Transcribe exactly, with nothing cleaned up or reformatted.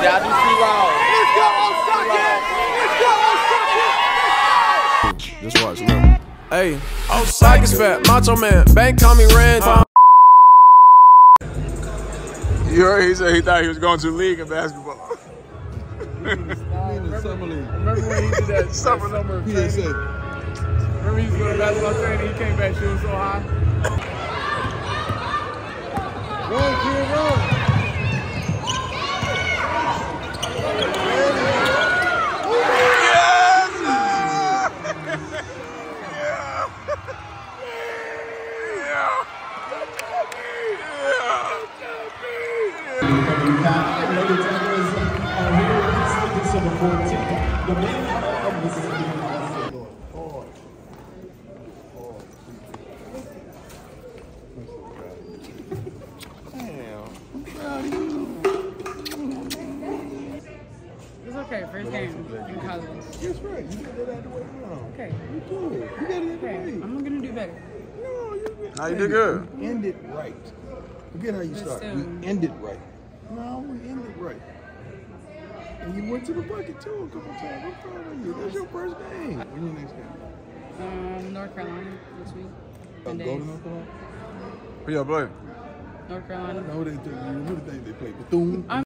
Yeah, I do see loud. Let's go, Osaka! Let's go! Just watch, look. Hey, Osaka's fat, Macho Man, Bank call me Red. You heard he said he thought he was going to the league in basketball. Remember, Remember when he did that summer, summer P S A. training? Remember he was going to basketball training, he came back shooting so high? Run, kid, run. It's okay, first game in college. That's right. You got that out the way now. Okay. You do it. You got it out the Okay, way. I'm gonna do better. No, you did. How you did good. You end it right. Forget how you But start. still. We end it right. No, we end it right. And you went to the bucket too a couple times. I'm proud of you. That's your first game. When your next game? Um, North Carolina this week. Uh, ten go days. to North Carolina? Who y'all play? North Carolina. No, they think you. Who do you think they play? Bethune.